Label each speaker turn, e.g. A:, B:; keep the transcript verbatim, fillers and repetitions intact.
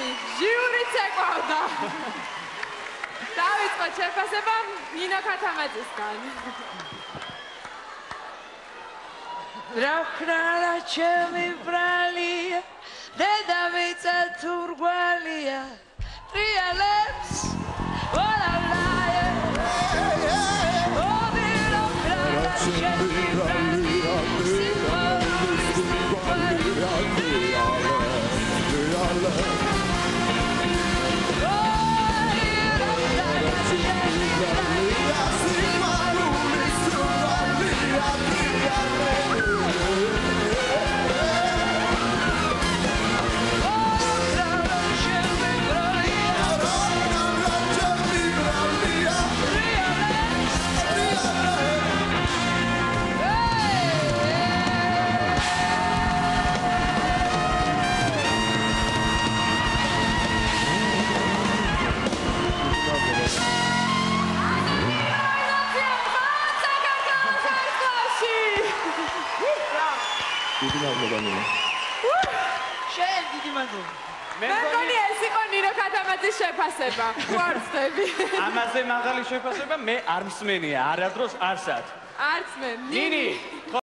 A: მეგობრებო, ჟიურიც ეკვავდა. დავიწყოთ შეფასება ნინო ქათამაძისგან.
B: რა ხრალა ჩემი ბრალია, დედამიწა თურგვალია, ტრიალებს ვალალაია. ოდირო ხრალა ჩემი ბრალია, სიმბოლური თურგვალია, ტრიალებს.
C: შენ დიდი მადლობა.
A: მე მგონი ეს იყო ნინო ქათამაძის შეფასება. ვარცდები.
D: ამაზე მაღალი შეფასება მე არ მსმენია, არადროს არსად.
A: არც მე.
D: ნინი